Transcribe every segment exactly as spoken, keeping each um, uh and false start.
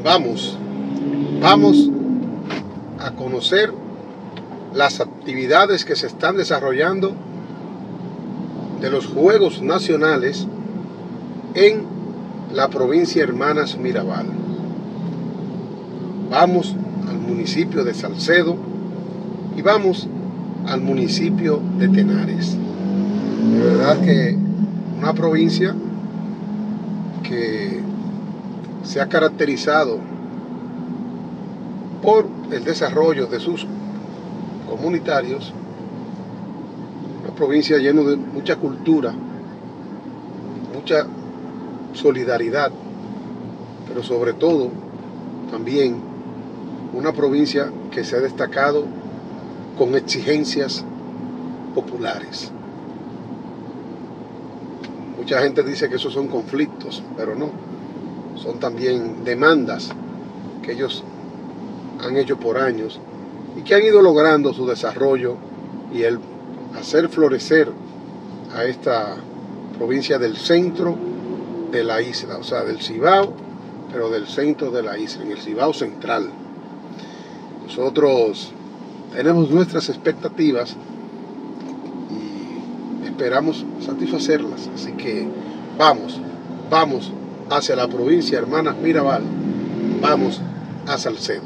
Vamos, vamos a conocer las actividades que se están desarrollando de los Juegos Nacionales en la provincia Hermanas Mirabal. Vamos al municipio de Salcedo y vamos al municipio de Tenares. De verdad que una provincia que se ha caracterizado por el desarrollo de sus comunitarios, una provincia llena de mucha cultura, mucha solidaridad, pero sobre todo también una provincia que se ha destacado con exigencias populares. Mucha gente dice que esos son conflictos, pero no, son también demandas que ellos han hecho por años y que han ido logrando su desarrollo y el hacer florecer a esta provincia del centro de la isla, o sea, del Cibao, pero del centro de la isla, en el Cibao central. Nosotros tenemos nuestras expectativas y esperamos satisfacerlas, así que vamos, vamos hacia la provincia Hermanas Mirabal, vamos a Salcedo.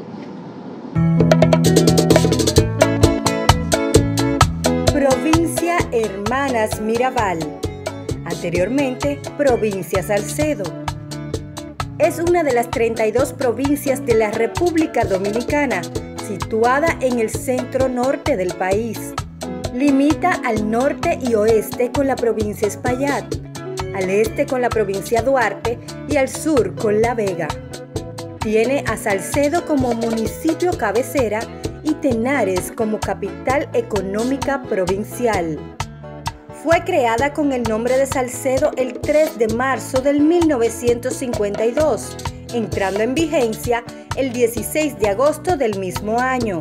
Provincia Hermanas Mirabal, anteriormente Provincia Salcedo. Es una de las treinta y dos provincias de la República Dominicana, situada en el centro norte del país. Limita al norte y oeste con la provincia Espaillat, al este con la provincia Duarte y al sur con La Vega. Tiene a Salcedo como municipio cabecera y Tenares como capital económica provincial. Fue creada con el nombre de Salcedo el tres de marzo del mil novecientos cincuenta y dos, entrando en vigencia el dieciséis de agosto del mismo año.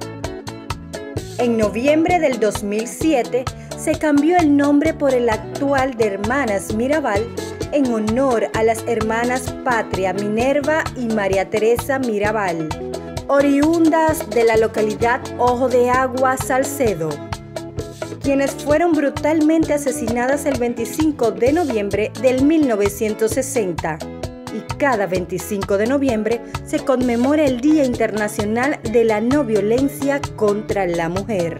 En noviembre del dos mil siete se cambió el nombre por el actual de Hermanas Mirabal en honor a las hermanas Patria Minerva y María Teresa Mirabal, oriundas de la localidad Ojo de Agua, Salcedo, quienes fueron brutalmente asesinadas el veinticinco de noviembre del mil novecientos sesenta. Y cada veinticinco de noviembre se conmemora el Día Internacional de la No Violencia contra la Mujer.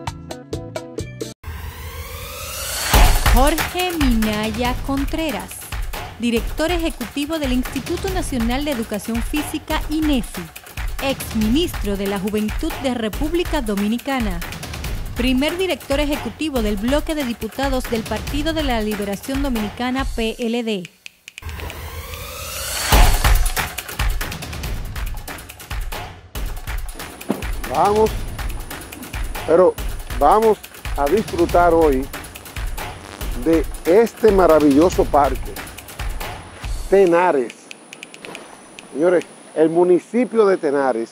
Jorge Minaya Contreras, director ejecutivo del Instituto Nacional de Educación Física INEFI, exministro de la Juventud de República Dominicana, primer director ejecutivo del bloque de diputados del Partido de la Liberación Dominicana P L D. Vamos, pero vamos a disfrutar hoy de este maravilloso parque, Tenares. Señores, el municipio de Tenares,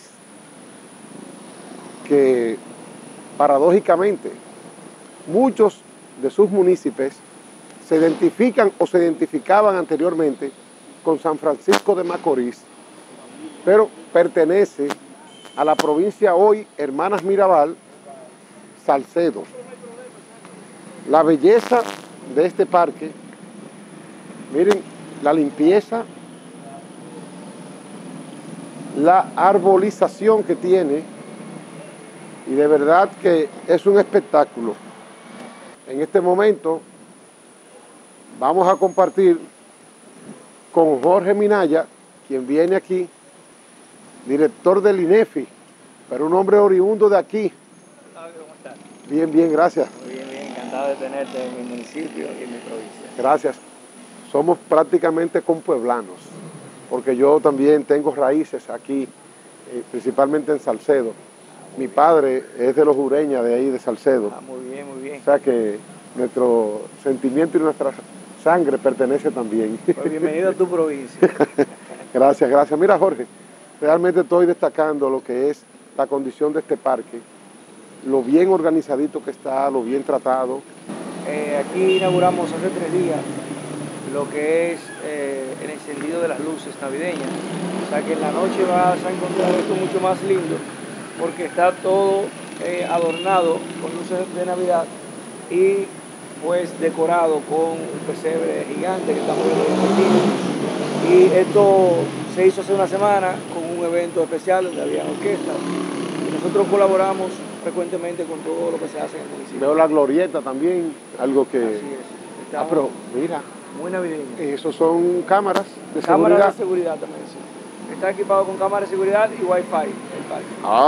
que paradójicamente muchos de sus municipios se identifican o se identificaban anteriormente con San Francisco de Macorís, pero pertenece a la provincia hoy Hermanas Mirabal, Salcedo. La belleza de este parque, miren la limpieza, la arbolización que tiene, y de verdad que es un espectáculo. En este momento vamos a compartir con Jorge Minaya, quien viene aquí, director del INEFI, pero un hombre oriundo de aquí. ¿Cómo estás? Bien, bien, gracias. Muy bien, bien, encantado de tenerte en mi municipio y en mi provincia. Gracias. Somos prácticamente compueblanos, porque yo también tengo raíces aquí, eh, principalmente en Salcedo. Mi padre es de los Ureña, de ahí de Salcedo. Ah, muy bien, muy bien. O sea que nuestro sentimiento y nuestra sangre pertenece también. Pues bienvenido a tu provincia. Gracias, gracias. Mira, Jorge, realmente estoy destacando lo que es la condición de este parque, lo bien organizadito que está, lo bien tratado. Eh, aquí inauguramos hace tres días lo que es eh, el encendido de las luces navideñas. O sea que en la noche vas a encontrar esto mucho más lindo porque está todo eh, adornado con luces de Navidad y pues decorado con un pesebre gigante que estamos viendo en el Y esto se hizo hace una semana con un evento especial donde había orquestas y nosotros colaboramos frecuentemente con todo lo que se hace en el municipio. Veo la glorieta también, algo que... Así es. Estamos Ah, pero mira, muy navideño. esos son cámaras de Cámaras seguridad. de seguridad también, sí. Está equipado con cámaras de seguridad y wifi el parque.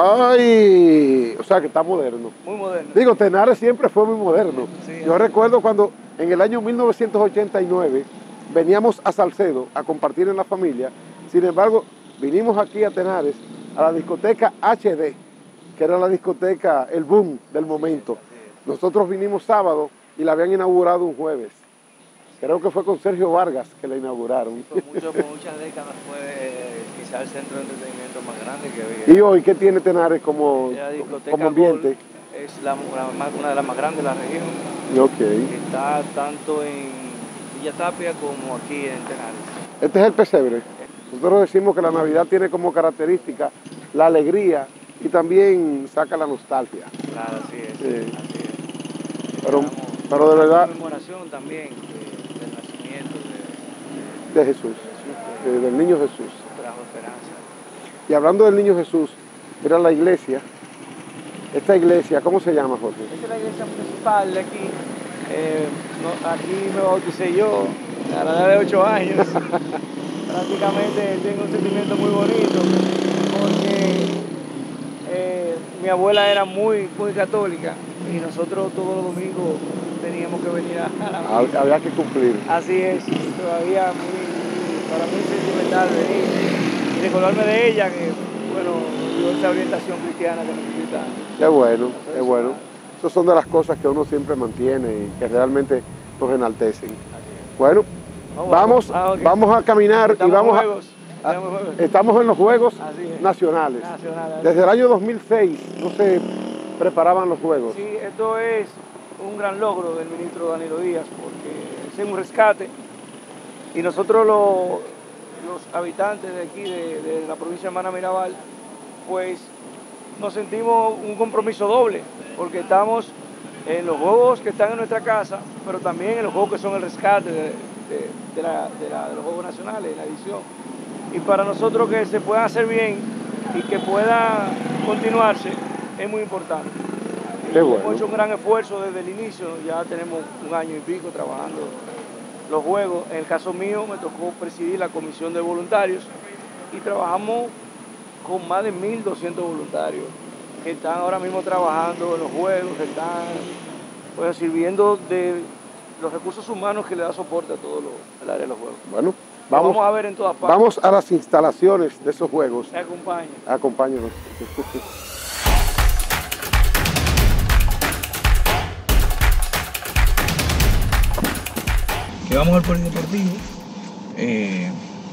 ¡Ay! O sea que está moderno. Muy moderno. Digo, Tenares siempre fue muy moderno. Sí, Yo sí. recuerdo cuando en el año mil novecientos ochenta y nueve veníamos a Salcedo a compartir en la familia. Sin embargo, vinimos aquí a Tenares, a la discoteca H D, que era la discoteca, el boom del momento. Nosotros vinimos sábado y la habían inaugurado un jueves. Creo que fue con Sergio Vargas que la inauguraron. Por, mucho, por muchas décadas fue eh, quizá el centro de entretenimiento más grande que había. ¿Y hoy qué tiene Tenares como, La discoteca como ambiente? Gold es la, la, una de las más grandes de la región. Ok. Está tanto en Villa Tapia como aquí en Tenares. Este es el pesebre. Nosotros decimos que la Navidad tiene como característica la alegría y también saca la nostalgia. Claro, así es. Sí. Así es. Pero, Estamos pero de en verdad, conmemoración también de, del nacimiento de, de Jesús, de Jesús, que eh, del niño Jesús. trajo esperanza. Y hablando del niño Jesús, era la iglesia. Esta iglesia, ¿cómo se llama, Jorge? Esta es la iglesia municipal de aquí. Eh, no, aquí me bauticé yo a la edad de ocho años. Prácticamente tengo un sentimiento muy bonito porque eh, mi abuela era muy, muy católica y nosotros todos los domingos teníamos que venir a, a la misa. Había que cumplir. Así es, todavía muy, para mí sentimental venir y recordarme de ella que, bueno, dio esa orientación cristiana que necesita. Qué bueno, qué bueno. Esas son de las cosas que uno siempre mantiene y que realmente nos enaltecen. Bueno, vamos, ah, okay. vamos a caminar Estamos y vamos en juegos. a, Estamos en juegos. estamos en los Juegos Así es. Nacionales. Nacional, Desde el año dos mil seis no se preparaban los Juegos. Sí, esto es un gran logro del ministro Danilo Díaz porque es un rescate y nosotros lo, los habitantes de aquí, de, de la provincia de Hermanas Mirabal, pues nos sentimos un compromiso doble porque estamos en los juegos que están en nuestra casa, pero también en los juegos que son el rescate de, de, de, la, de, la, de los Juegos Nacionales, de la edición. Y para nosotros que se puedan hacer bien y que pueda continuarse es muy importante. Qué bueno. Hemos hecho un gran esfuerzo desde el inicio, ya tenemos un año y pico trabajando los juegos. En el caso mío me tocó presidir la comisión de voluntarios y trabajamos con más de mil doscientos voluntarios que están ahora mismo trabajando en los juegos, que están pues, sirviendo de los recursos humanos que le da soporte a todo lo, el área de los juegos. Bueno, Lo vamos, vamos a ver en todas partes. vamos a las instalaciones de esos Juegos. Me acompaña. Acompáñanos. Que vamos al polideportivo eh,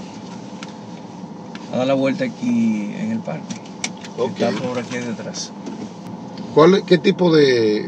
a dar la vuelta aquí en el parque. Okay. Está por aquí detrás. ¿Cuál, ¿Qué tipo de,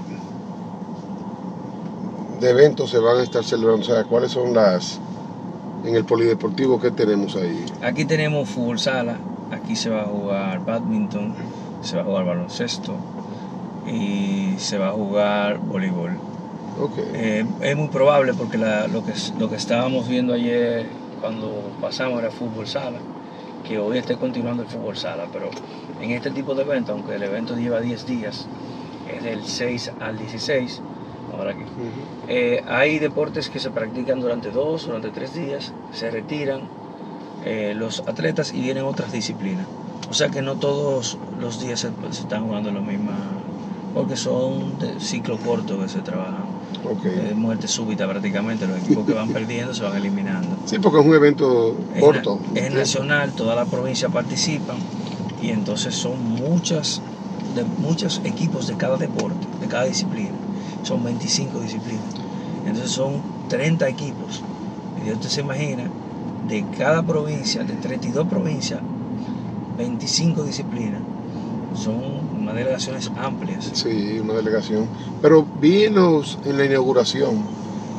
de eventos se van a estar celebrando? O sea, ¿cuáles son las, en el polideportivo que tenemos ahí? Aquí tenemos fútbol sala, aquí se va a jugar badminton, se va a jugar baloncesto y se va a jugar voleibol. Okay. Eh, es muy probable porque la, lo, que, lo que estábamos viendo ayer cuando pasamos era fútbol sala, que hoy esté continuando el fútbol sala, pero en este tipo de evento, aunque el evento lleva diez días, es del seis al dieciséis, ahora aquí, Uh-huh. eh, hay deportes que se practican durante dos, durante tres días, se retiran eh, los atletas y vienen otras disciplinas. O sea que no todos los días se, se están jugando lo mismo, porque son de ciclo corto que se trabajan. Okay. De muerte súbita prácticamente, los equipos que van perdiendo se van eliminando. Sí, porque es un evento corto. Es, na es nacional, toda la provincia participan y entonces son muchas, de, muchos equipos de cada deporte, de cada disciplina. Son veinticinco disciplinas. Entonces son treinta equipos. Y usted se imagina, de cada provincia, de treinta y dos provincias, veinticinco disciplinas. Son unas delegaciones amplias. Sí, una delegación. Pero vi en, los, en la inauguración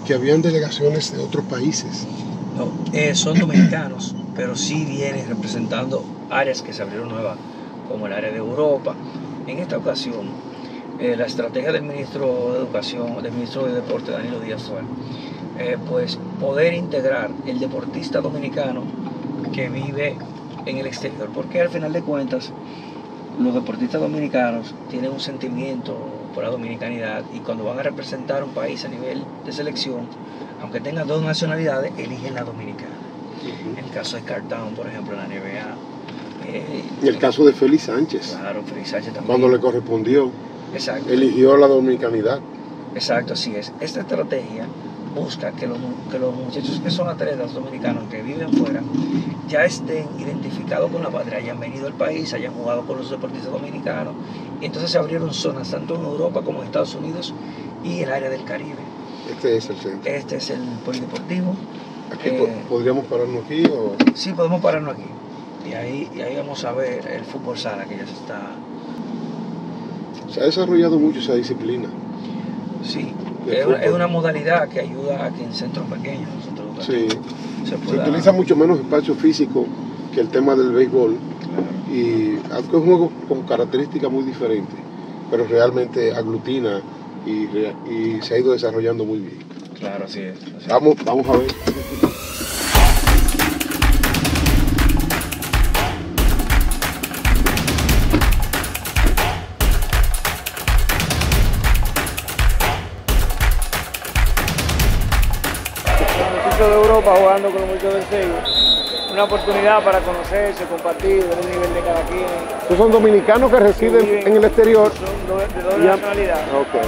que habían delegaciones de otros países. No, eh, son dominicanos, pero sí vienen representando áreas que se abrieron nuevas, como el área de Europa. En esta ocasión, eh, la estrategia del ministro de Educación, del ministro de Deporte, Danilo Díaz, fue eh, pues poder integrar el deportista dominicano que vive en el exterior, porque al final de cuentas los deportistas dominicanos tienen un sentimiento por la dominicanidad y cuando van a representar un país a nivel de selección, aunque tengan dos nacionalidades, eligen la dominicana. Uh-huh. El caso de Cartown, por ejemplo, en la N B A. Eh, y el caso de Félix Sánchez. Claro, Félix Sánchez también. Cuando le correspondió, exacto, eligió la dominicanidad. Exacto, así es. Esta estrategia busca que los, que los muchachos que son atletas dominicanos que viven fuera ya estén identificados con la patria, hayan venido al país, hayan jugado con los deportistas dominicanos. Y entonces se abrieron zonas tanto en Europa como en Estados Unidos y el área del Caribe. Este es el centro. Este es el polideportivo. ¿Aquí eh, podríamos pararnos aquí? O... Sí, podemos pararnos aquí. Y ahí, y ahí vamos a ver el fútbol sala que ya se está... Se ha desarrollado mucho esa disciplina. Sí, es una, es una modalidad que ayuda a que en centros pequeños, centros sí. se, pueda... se utiliza mucho menos espacio físico que el tema del béisbol. Claro. Y es un juego con características muy diferentes, pero realmente aglutina y, y se ha ido desarrollando muy bien. Claro, así es. Así vamos, vamos a ver. De Europa jugando con los muchachos del Seibo, una oportunidad para conocerse, compartir, ver el nivel de cada quien. Estos son dominicanos que residen sí, en el exterior. Son de doble ya. nacionalidad. Okay.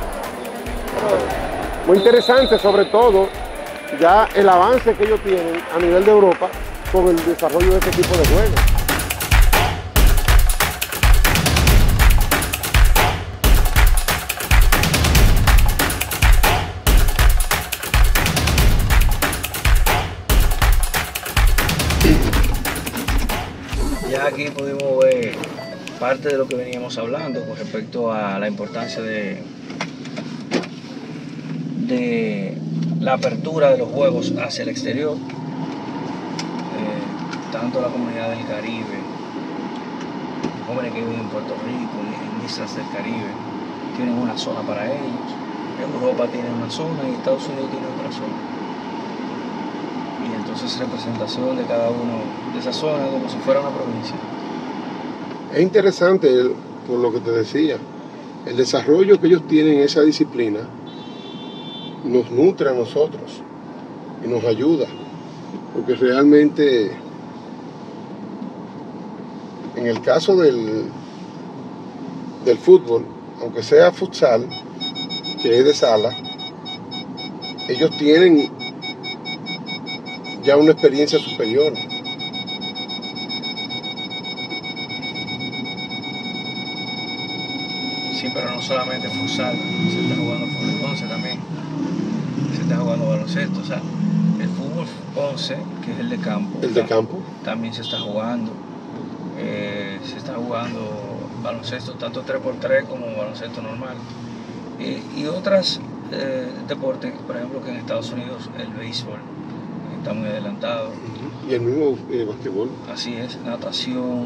Pero, muy interesante, sobre todo, ya el avance que ellos tienen a nivel de Europa con el desarrollo de este tipo de juegos. Ya aquí pudimos ver parte de lo que veníamos hablando con respecto a la importancia de, de la apertura de los juegos hacia el exterior, eh, tanto la comunidad del Caribe, jóvenes que viven en Puerto Rico, en islas del Caribe, tienen una zona para ellos, Europa tiene una zona y Estados Unidos tiene otra zona. Y entonces representación de cada uno de esas zonas como si fuera una provincia. Es interesante, el, por lo que te decía, el desarrollo que ellos tienen en esa disciplina nos nutre a nosotros y nos ayuda, porque realmente en el caso del, del fútbol, aunque sea futsal, que es de sala, ellos tienen ya una experiencia superior. Sí, pero no solamente futsal, se está jugando fútbol once también, se está jugando baloncesto, o sea, el fútbol once, que es el de campo, el de campo también se está jugando, eh, se está jugando baloncesto tanto tres por tres como baloncesto normal, eh, y otros eh, deportes, por ejemplo que en Estados Unidos el béisbol está muy adelantado. Y el mismo eh, basquetbol. Así es, natación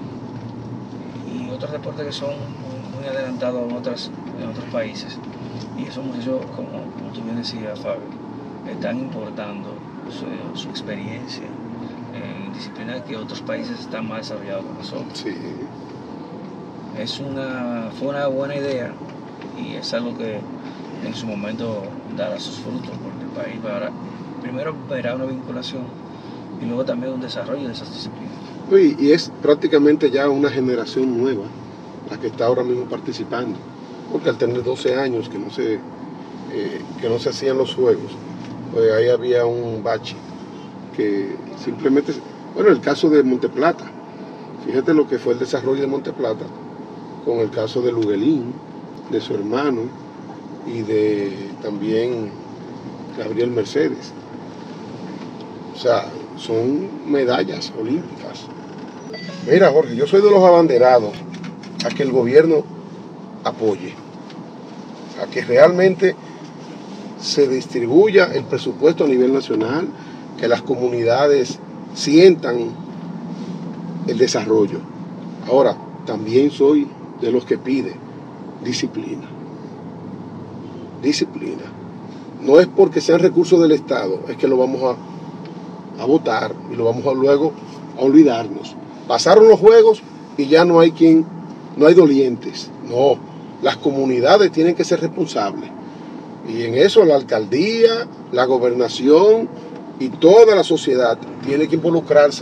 y otros deportes que son muy, muy adelantados en, otras, en otros países. Y esos muchachos, como, como tú bien decías, Fabio, están importando su, su experiencia en disciplinas que otros países están más desarrollados que nosotros. Sí. Es una, fue una buena idea y es algo que en su momento dará sus frutos porque el país va a primero verá una vinculación y luego también un desarrollo de esas disciplinas. Sí, y es prácticamente ya una generación nueva la que está ahora mismo participando, porque al tener doce años que no se, eh, que no se hacían los juegos, pues ahí había un bache que simplemente, bueno, el caso de Monteplata, fíjate lo que fue el desarrollo de Monteplata con el caso de Luguelín, de su hermano y de también Gabriel Mercedes. O sea, son medallas olímpicas. Mira, Jorge, yo soy de los abanderados a que el gobierno apoye, a que realmente se distribuya el presupuesto a nivel nacional, que las comunidades sientan el desarrollo. Ahora, también soy de los que pide disciplina. Disciplina. No es porque sean recursos del Estado, es que lo vamos a, a votar y lo vamos a luego a olvidarnos. Pasaron los juegos y ya no hay quien, no hay dolientes. No, las comunidades tienen que ser responsables. Y en eso la alcaldía, la gobernación y toda la sociedad tiene que involucrarse.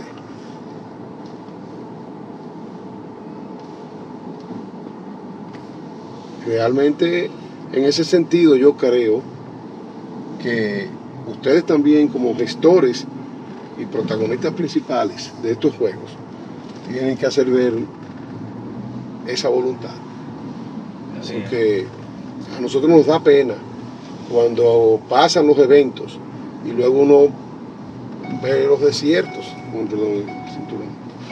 Realmente, en ese sentido, yo creo que ustedes también, como gestores y protagonistas principales de estos juegos, tienen que hacer ver esa voluntad. Así Porque a nosotros nos da pena cuando pasan los eventos y luego uno ve los desiertos. Perdón, el cinturón.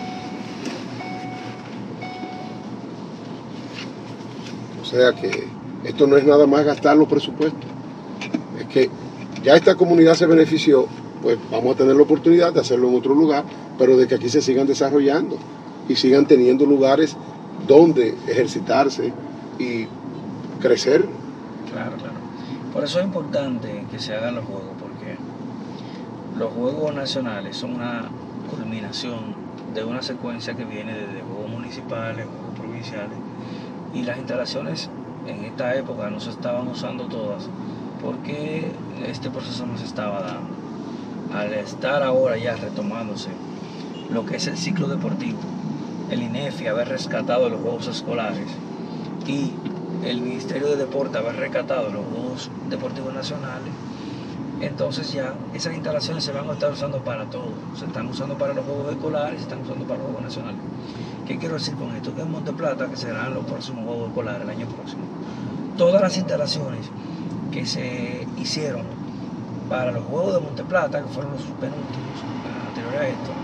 O sea que esto no es nada más gastar los presupuestos. Es que ya esta comunidad se benefició, pues vamos a tener la oportunidad de hacerlo en otro lugar, pero de que aquí se sigan desarrollando y sigan teniendo lugares donde ejercitarse y crecer. Claro, claro. Por eso es importante que se hagan los juegos, porque los juegos nacionales son una culminación de una secuencia que viene desde juegos municipales, juegos provinciales, y las instalaciones en esta época no se estaban usando todas porque este proceso no se estaba dando. Al estar ahora ya retomándose lo que es el ciclo deportivo, el INEFI haber rescatado los juegos escolares y el Ministerio de Deporte haber rescatado los juegos deportivos nacionales, entonces ya esas instalaciones se van a estar usando para todo. Se están usando para los juegos escolares, se están usando para los juegos nacionales. ¿Qué quiero decir con esto? Que en Monteplata, que serán los próximos juegos escolares el año próximo, todas las instalaciones que se hicieron para los juegos de Monteplata, que fueron los penúltimos, anteriores a esto,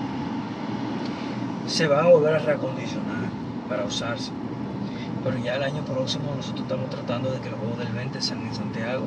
se van a volver a reacondicionar para usarse. Pero ya el año próximo nosotros estamos tratando de que los Juegos del veinte sean en Santiago.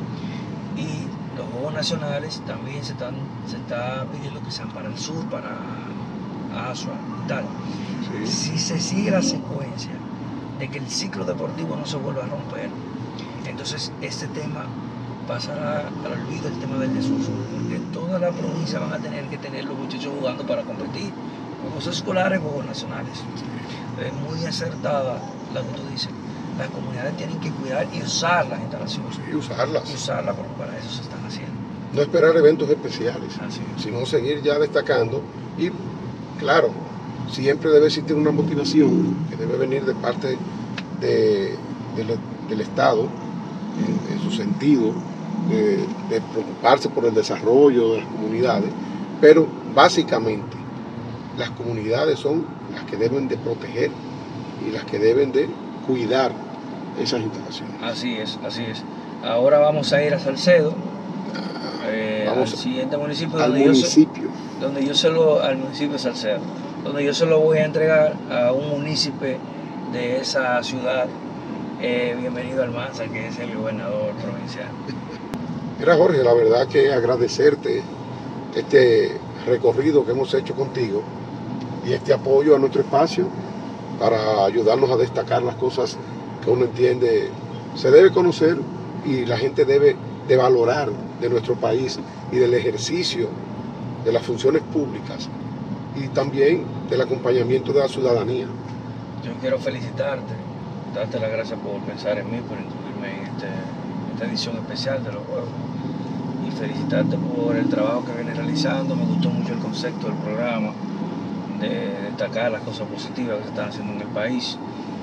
Y los Juegos Nacionales también se, están, se está pidiendo que sean para el sur, para Asua y tal. Sí. Si se sigue la secuencia de que el ciclo deportivo no se vuelva a romper, entonces este tema pasará al olvido, el tema del desuso, porque toda la provincia van a tener que tener los muchachos jugando para competir. Juegos escolares, Juegos Nacionales. Es muy acertada la que tú dices. Las comunidades tienen que cuidar y usar las instalaciones. Sí, usarlas. Y usarlas, porque para eso se están haciendo. No esperar eventos especiales, Así es. sino seguir ya destacando. Y claro, siempre debe existir una motivación que debe venir de parte de, de, del Estado, en, en su sentido, de, de preocuparse por el desarrollo de las comunidades, pero básicamente las comunidades son las que deben de proteger y las que deben de cuidar esas instalaciones. Así es, así es. Ahora vamos a ir a Salcedo, eh, vamos al siguiente municipio, al donde, municipio. Yo se, donde yo se lo, al municipio de Salcedo, donde yo se lo voy a entregar a un municipio de esa ciudad. Eh, bienvenido Almanza, que es el gobernador provincial. Mira, Jorge, la verdad que agradecerte este recorrido que hemos hecho contigo y este apoyo a nuestro espacio para ayudarnos a destacar las cosas que uno entiende se debe conocer y la gente debe de valorar de nuestro país y del ejercicio de las funciones públicas y también del acompañamiento de la ciudadanía. Yo quiero felicitarte, darte las gracias por pensar en mí, por incluirme en este, esta edición especial de los Juegos. Y felicitarte por el trabajo que vienes realizando. Me gustó mucho el concepto del programa, de destacar las cosas positivas que se están haciendo en el país.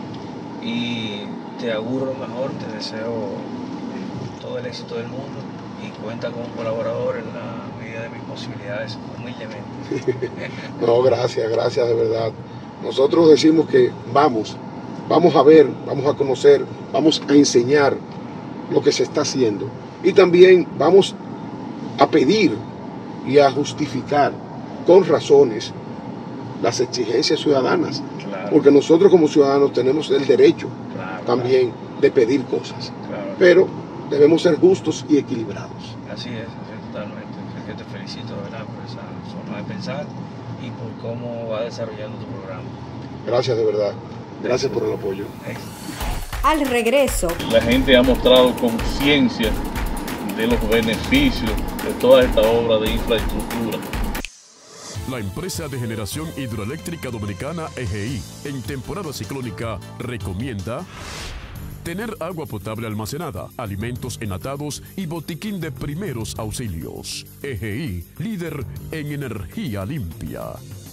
Y te auguro lo mejor, te deseo todo el éxito del mundo y cuenta con un colaborador en la medida de mis posibilidades, humildemente. No, gracias, gracias de verdad. Nosotros decimos que vamos, vamos a ver, vamos a conocer, vamos a enseñar lo que se está haciendo. Y también vamos a pedir y a justificar con razones las exigencias ciudadanas. Claro. Porque nosotros como ciudadanos tenemos el derecho Claro, también claro. de pedir cosas. Claro. Pero debemos ser justos y equilibrados. Así es, así es totalmente. Yo te felicito de verdad por esa forma de pensar y por cómo va desarrollando tu programa. Gracias de verdad. Gracias por el apoyo. Al regreso, la gente ha mostrado conciencia de los beneficios de toda esta obra de infraestructura. La empresa de generación hidroeléctrica dominicana E G I, en temporada ciclónica, recomienda tener agua potable almacenada, alimentos enlatados y botiquín de primeros auxilios. E G I, líder en energía limpia.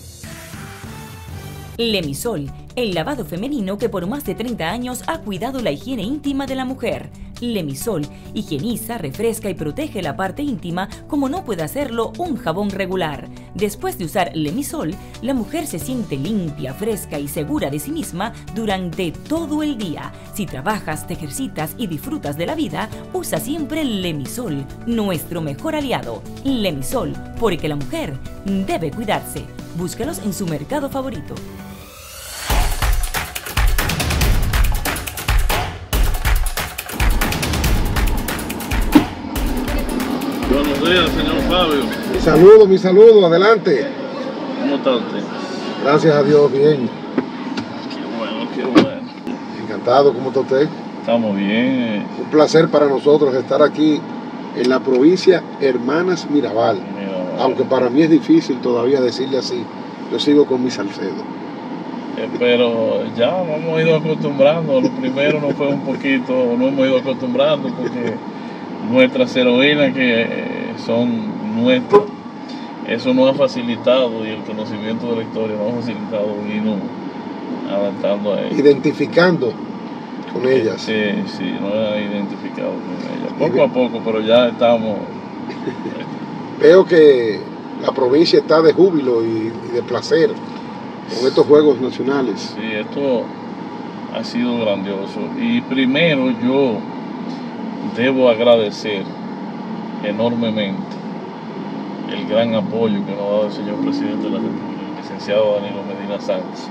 Lemisol, el lavado femenino que por más de treinta años ha cuidado la higiene íntima de la mujer. Lemisol higieniza, refresca y protege la parte íntima como no puede hacerlo un jabón regular. Después de usar Lemisol, la mujer se siente limpia, fresca y segura de sí misma durante todo el día. Si trabajas, te ejercitas y disfrutas de la vida, usa siempre Lemisol, nuestro mejor aliado. Lemisol, porque la mujer debe cuidarse. Búscalos en su mercado favorito. Buenos días, señor Fabio. Mi saludo, mi saludo, adelante. ¿Cómo está usted? Gracias a Dios, bien. Qué bueno, qué bueno. Encantado, ¿cómo está usted? Estamos bien. Un placer para nosotros estar aquí en la provincia Hermanas Mirabal. Mirabal. Aunque para mí es difícil todavía decirle así. Yo sigo con mi Salcedo. Eh, pero ya nos hemos ido acostumbrando. Lo primero no fue un poquito, no hemos ido acostumbrando porque nuestras heroínas que eh, son nuestras, eso nos ha facilitado y el conocimiento de la historia nos ha facilitado irnos adaptando a ellas. Identificando con ellas. Sí, sí, nos ha identificado con ellas. Poco a poco, pero ya estamos. Veo que la provincia está de júbilo y, y de placer con estos Juegos Nacionales. Sí, esto ha sido grandioso. Y primero yo debo agradecer enormemente el gran apoyo que nos ha dado el señor presidente de la República, el licenciado Danilo Medina Sánchez,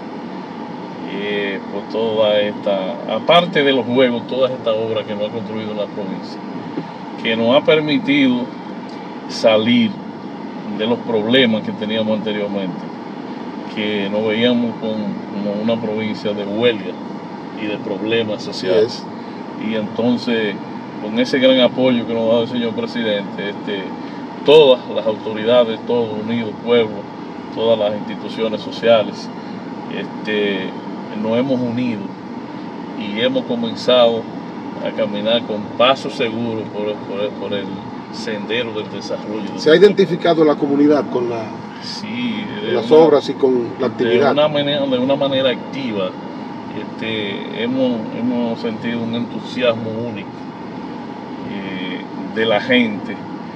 eh, por toda esta, aparte de los juegos, toda esta obra que nos ha construido en la provincia, que nos ha permitido salir de los problemas que teníamos anteriormente, que nos veíamos con, como una provincia de huelga y de problemas sociales. Yes. Y entonces, con ese gran apoyo que nos ha dado el señor presidente, este, todas las autoridades, todos unidos, pueblo, todas las instituciones sociales, este, nos hemos unido y hemos comenzado a caminar con paso seguro por, por, por el sendero del desarrollo. ¿Se ha identificado la comunidad con, la, sí, con las una, obras y con la actividad? De una manera, de una manera activa. Este, hemos, hemos sentido un entusiasmo único eh, de la gente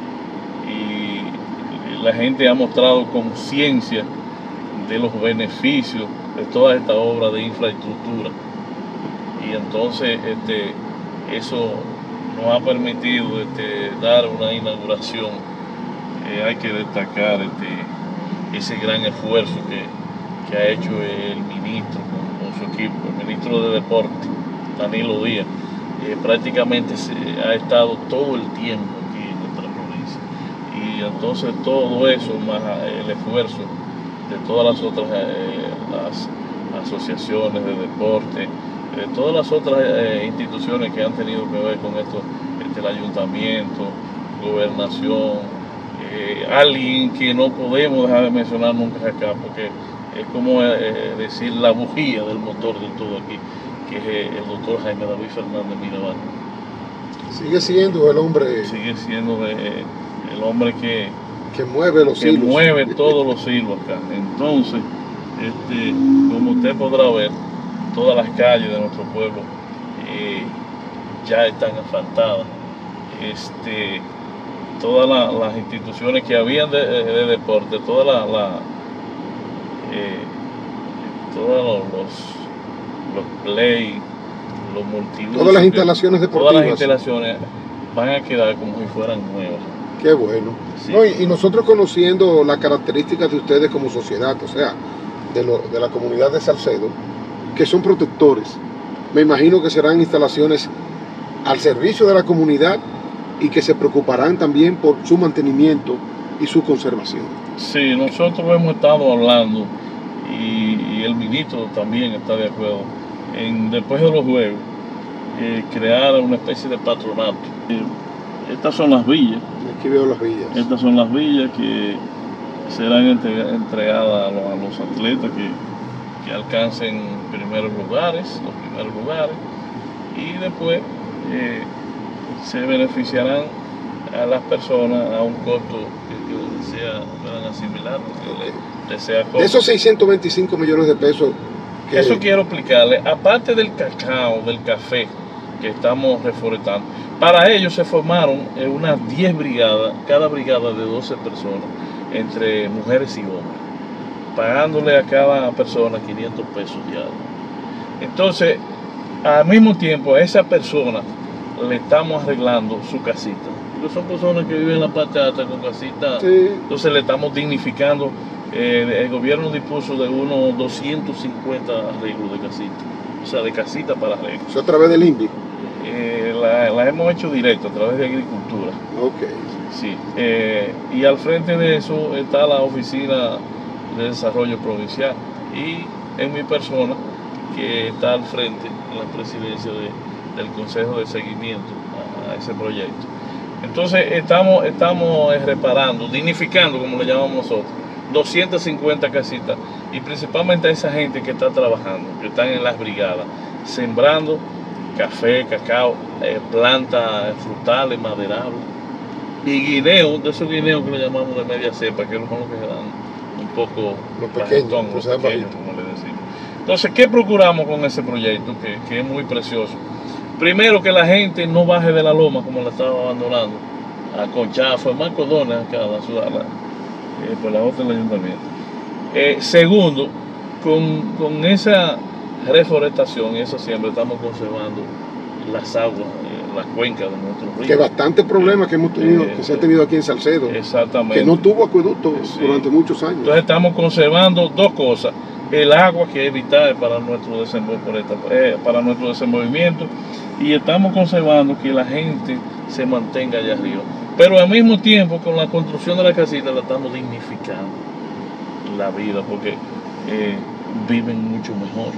y la gente ha mostrado conciencia de los beneficios de toda esta obra de infraestructura y entonces este, eso nos ha permitido este, dar una inauguración. Eh, hay que destacar este, ese gran esfuerzo que, que ha hecho el ministro con, con su equipo, el ministro de Deporte, Danilo Díaz. Eh, prácticamente se ha estado todo el tiempo aquí en nuestra provincia. Y entonces todo eso, más el esfuerzo de todas las otras eh, las asociaciones de deporte, de todas las otras eh, instituciones que han tenido que ver con esto, este, el ayuntamiento, gobernación, eh, alguien que no podemos dejar de mencionar nunca acá, porque es como eh, decir la bujía del motor de todo aquí, que es el doctor Jaime David Fernández Mirabal. Sigue siendo el hombre. Sigue siendo de, el hombre que, que mueve los que hilos. mueve todos los hilos acá. Entonces, este, como usted podrá ver, todas las calles de nuestro pueblo eh, ya están asfaltadas. Este, todas la, las instituciones que habían de, de deporte, todas la, la, eh, todos los, los, los play, los multiusos, todas las instalaciones deportivas, todas las instalaciones van a quedar como si fueran nuevas. Qué bueno. Sí. No, y, y nosotros conociendo las características de ustedes como sociedad, o sea, de, lo, de la comunidad de Salcedo, que son protectores, me imagino que serán instalaciones al servicio de la comunidad y que se preocuparán también por su mantenimiento y su conservación. Sí, nosotros hemos estado hablando y, y el ministro también está de acuerdo en, después de los juegos, eh, crear una especie de patronato. Eh, estas son las villas. Aquí veo las villas. Estas son las villas que serán entre, entregadas a los, a los atletas que, que alcancen primeros lugares, los primeros lugares, y después eh, se beneficiarán a las personas a un costo que, que sea, puedan asimilar, que le, le sea cómodo. De esos seiscientos veinticinco millones de pesos que... Eso quiero explicarle, aparte del cacao, del café que estamos reforestando, para ellos se formaron unas diez brigadas, cada brigada de doce personas, entre mujeres y hombres, pagándole a cada persona quinientos pesos diarios. Entonces, al mismo tiempo, a esa persona le estamos arreglando su casita. Porque son personas que viven en la parte alta con casita, sí. Entonces le estamos dignificando. Eh, el gobierno dispuso de unos doscientos cincuenta arreglos de casita, o sea, de casita para arreglos. ¿Eso a través del INVI? Eh, la, la hemos hecho directo a través de agricultura. Ok. Sí. Eh, y al frente de eso está la Oficina de Desarrollo Provincial y en mi persona, que está al frente en la presidencia de, del Consejo de Seguimiento a, a ese proyecto. Entonces estamos, estamos reparando, dignificando, como le llamamos nosotros, doscientas cincuenta casitas, y principalmente a esa gente que está trabajando, que están en las brigadas, sembrando café, cacao, eh, plantas frutales, maderables, y guineos, de esos guineos que le llamamos de media cepa, que son los que dan un poco los pequeños, bajetón, los pequeños, como le decimos. Entonces, ¿qué procuramos con ese proyecto, que, que es muy precioso? Primero, que la gente no baje de la loma como la estaba abandonando, a Conchá, fue Marco Dona, acá a la ciudad, la, eh, por la otra del ayuntamiento. Eh, segundo, con, con esa reforestación y esa siembra estamos conservando las aguas, eh, las cuencas de nuestros ríos. Que bastante problemas que hemos tenido, eh, que se ha tenido aquí en Salcedo. Exactamente. Que no tuvo acueducto sí. durante muchos años. Entonces estamos conservando dos cosas: el agua, que es vital para nuestro desenvolvimiento, eh, para nuestro desenvolvimiento, y estamos conservando que la gente se mantenga allá arriba. Pero al mismo tiempo, con la construcción de la casita, la estamos dignificando la vida, porque eh, viven mucho mejor.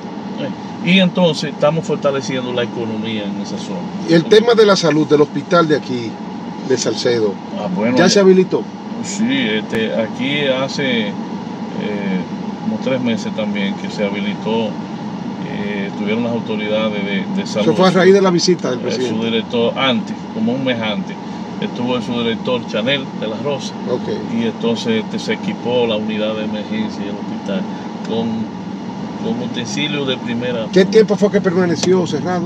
Y entonces estamos fortaleciendo la economía en esa zona. Y el tema de la salud del hospital de aquí, de Salcedo, ah, bueno, ¿ya se habilitó? Sí, este, aquí hace eh, como tres meses también que se habilitó, eh, tuvieron las autoridades de, de salud. Eso fue a raíz de la visita del presidente. Su director, antes, como un mes antes, estuvo su director Chanel de las Rosas. Okay. Y entonces este, se equipó la unidad de emergencia del hospital con con utensilios de primera. ¿Qué tiempo fue que permaneció cerrado?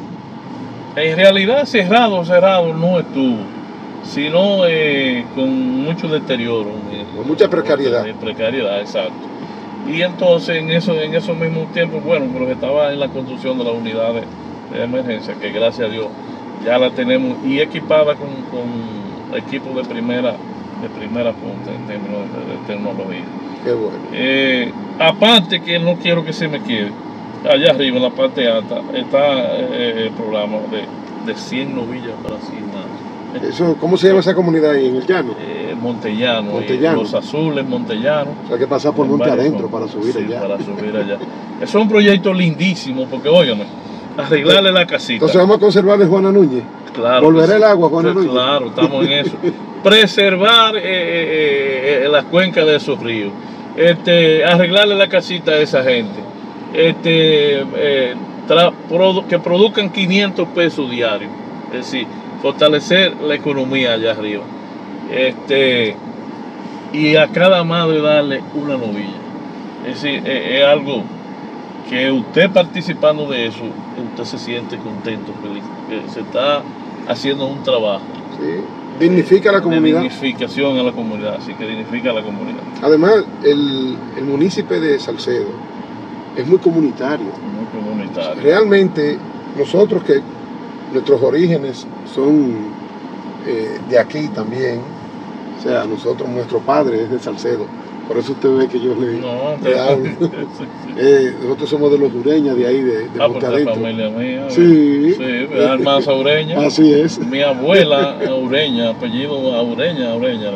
En realidad cerrado, cerrado no estuvo, sino eh, con mucho deterioro. Con mucha precariedad. De precariedad, exacto. Y entonces en, eso, en esos mismos tiempos, bueno, pero estaba en la construcción de la unidad de, de emergencia, que gracias a Dios ya la tenemos, y equipada con, con equipos de primera, de primera punta en términos de, de tecnología. Qué bueno. Eh, aparte, que no quiero que se me quede, allá arriba en la parte alta está eh, el programa de, de cien novillas para asignar. Eso, ¿cómo se llama esa comunidad ahí en el llano? Eh, Montellano, Montellano. Los Azules, Montellano. O sea, que pasar por monte adentro para subir sí, allá. para subir allá. Es un proyecto lindísimo, porque óigame, arreglarle la casita. Entonces vamos a conservarle Juana Núñez. Claro. Volverá sí. el agua, Juana Núñez. Claro, estamos en eso. Preservar eh, eh, eh, las cuencas de esos ríos. Este, arreglarle la casita a esa gente, este, eh, produ que produzcan quinientos pesos diarios, es decir, fortalecer la economía allá arriba, este, y a cada madre darle una novilla. Es decir, es, es algo que usted participando de eso, usted se siente contento, feliz, que se está haciendo un trabajo. Sí. Dignifica a la comunidad. Dignificación a la comunidad, así que dignifica a la comunidad. Además, el, el municipio de Salcedo es muy comunitario. Muy comunitario. Realmente, nosotros que nuestros orígenes son eh, de aquí también, o sea, nosotros, nuestro padre es de Salcedo, Por eso usted ve que yo le, No, le te- hablo. sí, sí. Eh, nosotros somos de los Ureña, de ahí, de, de Ah, pues Punta es Adentro. familia mía. Sí. Sí, es Almanza Ureña. Así es. Mi abuela Ureña, apellido Ureña, Ureña.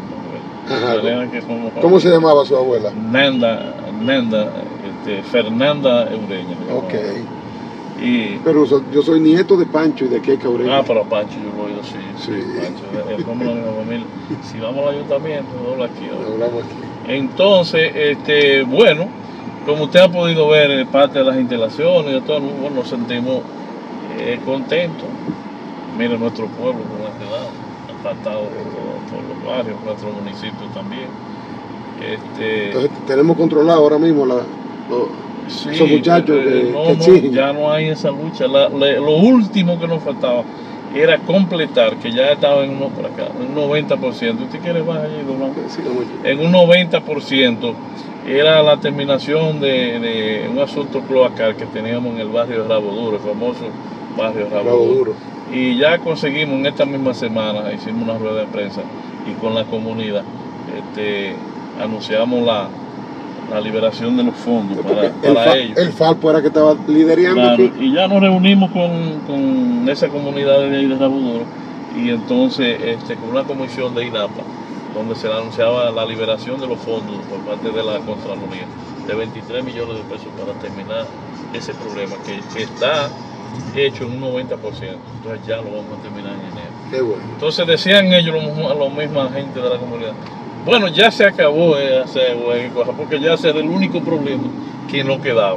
Ajá. De manera que somos ¿Cómo se llamaba su abuela? Nanda, Nanda, este, Fernanda Ureña. se Ok. llamaba. Y, Pero so- yo soy nieto de Pancho y de Queca Ureña. ah, pero Pancho yo lo he oído, sí. Sí. Pancho, es como la misma familia. Si vamos al ayuntamiento, dobla aquí. ¿no? Hablamos aquí. Entonces, este, bueno, como usted ha podido ver, eh, parte de las instalaciones, de todo, bueno, nos sentimos eh, contentos. Mire nuestro pueblo como ha quedado, apartado de todo- todos los barrios, nuestro municipio también. Este, Entonces tenemos controlado ahora mismo la, lo- sí, esos muchachos eh, que, no, que no, exigen. ya no hay esa lucha. La- le- lo último que nos faltaba era completar, que ya estaba en uno por acá, un noventa por ciento. ¿Usted quiere más allí, don Blanco? Sí, como yo. En un noventa por ciento era la terminación de, de un asunto cloacal que teníamos en el barrio de Rabo Duro, el famoso barrio de Rabo, Bravo Duro. duro. Y ya conseguimos en esta misma semana, hicimos una rueda de prensa y con la comunidad este, anunciamos la, la liberación de los fondos para, Porque el, para Fa- ellos. el Falpo era que estaba liderando Claro, aquí. y ya nos reunimos con, con esa comunidad de ahí de Rabo Duro y entonces este, con una comisión de INAPA donde se anunciaba la liberación de los fondos por parte de la Contraloría de veintitrés millones de pesos para terminar ese problema que, que está hecho en un noventa por ciento. Entonces ya lo vamos a terminar en enero. Qué bueno. Entonces decían ellos, los, los misma gente de la comunidad, bueno, ya se acabó eh, hacer güey, cosas, porque ya ese era el único problema que no quedaba.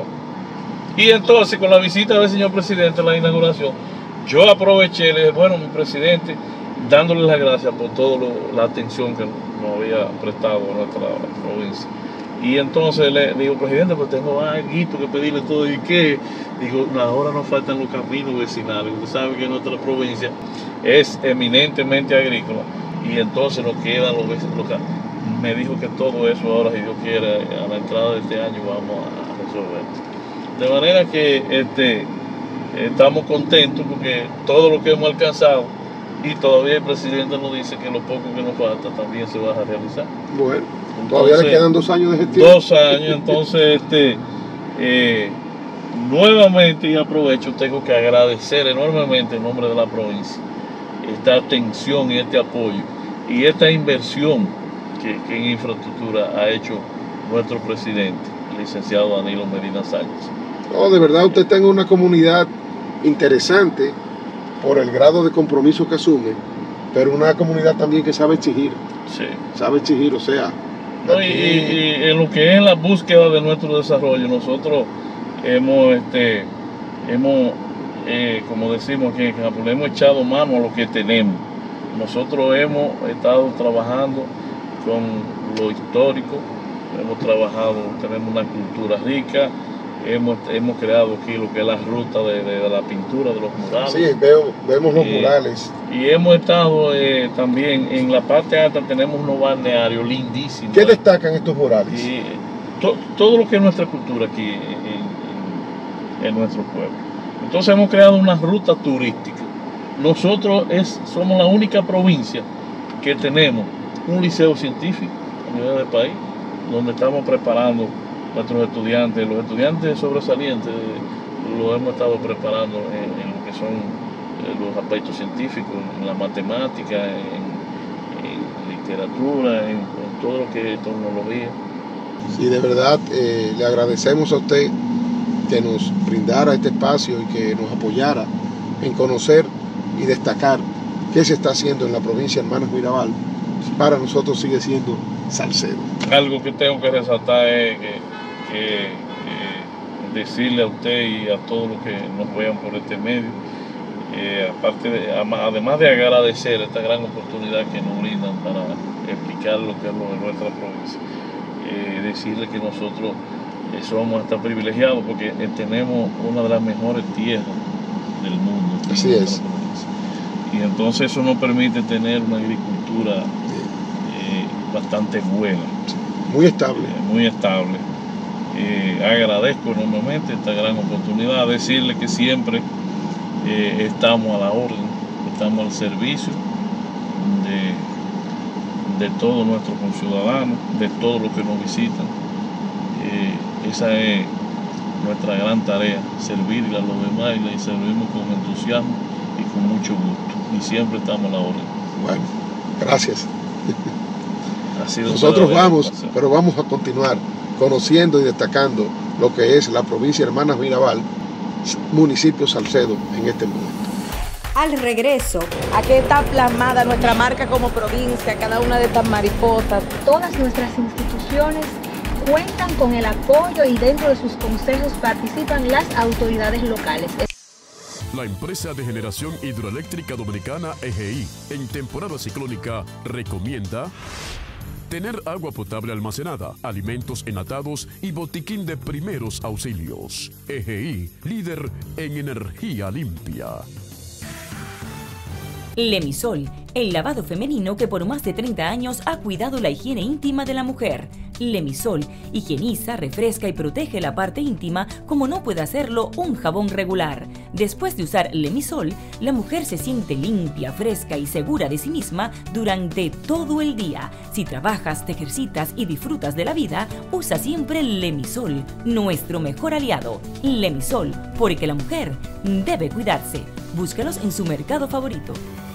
Y entonces con la visita del señor presidente a la inauguración, yo aproveché, le dije, bueno, mi presidente, dándole las gracias por toda la atención que nos había prestado a nuestra provincia. Y entonces le digo, presidente, pues tengo algo que pedirle todo. ¿Y qué? Digo, no, ahora nos faltan los caminos vecinales. Usted sabe que nuestra provincia es eminentemente agrícola y entonces nos quedan los vecinos. Me dijo que todo eso ahora, si Dios quiere, a la entrada de este año vamos a resolver. De manera que este, estamos contentos porque todo lo que hemos alcanzado y todavía el presidente nos dice que lo poco que nos falta también se va a realizar. Bueno, todavía Entonces, le quedan dos años de gestión. Dos años, entonces este, eh, nuevamente y aprovecho, tengo que agradecer enormemente en nombre de la provincia esta atención y este apoyo y esta inversión que, que en infraestructura ha hecho nuestro presidente, el licenciado Danilo Medina Sánchez. No, de verdad usted está en una comunidad interesante por el grado de compromiso que asume, pero una comunidad también que sabe exigir, Sí. sabe exigir, o sea, No, y, aquí- y- y en lo que es la búsqueda de nuestro desarrollo, nosotros hemos, este, hemos eh, como decimos aquí en Japón, hemos echado mano a lo que tenemos. Nosotros hemos estado trabajando con lo histórico, hemos trabajado, tenemos una cultura rica, hemos, hemos creado aquí lo que es la ruta de, de- de la pintura de los murales. sí, veo, vemos los Eh, murales. Y hemos estado eh, también en la parte alta, tenemos unos balnearios lindísimos. ¿Qué destacan estos murales? Y to- todo lo que es nuestra cultura aquí en, en- en nuestro pueblo. Entonces hemos creado una ruta turística. Nosotros es, somos la única provincia que tenemos un liceo científico a nivel del país, donde estamos preparando nuestros estudiantes, los estudiantes sobresalientes, lo hemos estado preparando en, en lo que son eh, los aspectos científicos, en la matemática, en, en literatura, en, en todo lo que es tecnología. Y de verdad eh, le agradecemos a usted que nos brindara este espacio y que nos apoyara en conocer y destacar qué se está haciendo en la provincia de Hermanas Mirabal. Para nosotros sigue siendo Salcedo. Algo que tengo que resaltar es que, que, eh, decirle a usted y a todos los que nos vean por este medio, eh, aparte de, además de agradecer esta gran oportunidad que nos brindan para explicar lo que es lo de nuestra provincia, eh, decirle que nosotros eh, somos hasta privilegiados porque eh, tenemos una de las mejores tierras del mundo. aquí Así en es. nuestra provincia. Y entonces eso nos permite tener una agricultura eh, bastante buena, Muy estable. eh, muy estable. Eh, agradezco enormemente esta gran oportunidad, decirle que siempre eh, estamos a la orden, estamos al servicio de, de todos nuestros conciudadanos, de todos los que nos visitan. Eh, esa es nuestra gran tarea, servirle a los demás, y servimos con entusiasmo y con mucho gusto. Y siempre estamos a la orden. Bueno, gracias. Ha sido Nosotros vamos, placer. pero vamos a continuar conociendo y destacando lo que es la provincia Hermanas Mirabal, municipio Salcedo en este momento. Al regreso, Aquí está plasmada nuestra marca como provincia, cada una de estas mariposas. Todas nuestras instituciones cuentan con el apoyo y dentro de sus consejos participan las autoridades locales. La empresa de generación hidroeléctrica dominicana E G I, en temporada ciclónica, recomienda tener agua potable almacenada, alimentos enlatados y botiquín de primeros auxilios. E G I, líder en energía limpia. Lemisol, el lavado femenino que por más de treinta años ha cuidado la higiene íntima de la mujer. Lemisol higieniza, refresca y protege la parte íntima como no puede hacerlo un jabón regular. Después de usar Lemisol, la mujer se siente limpia, fresca y segura de sí misma durante todo el día. Si trabajas, te ejercitas y disfrutas de la vida, usa siempre Lemisol, nuestro mejor aliado. Lemisol, porque la mujer debe cuidarse. Búscalos en su mercado favorito.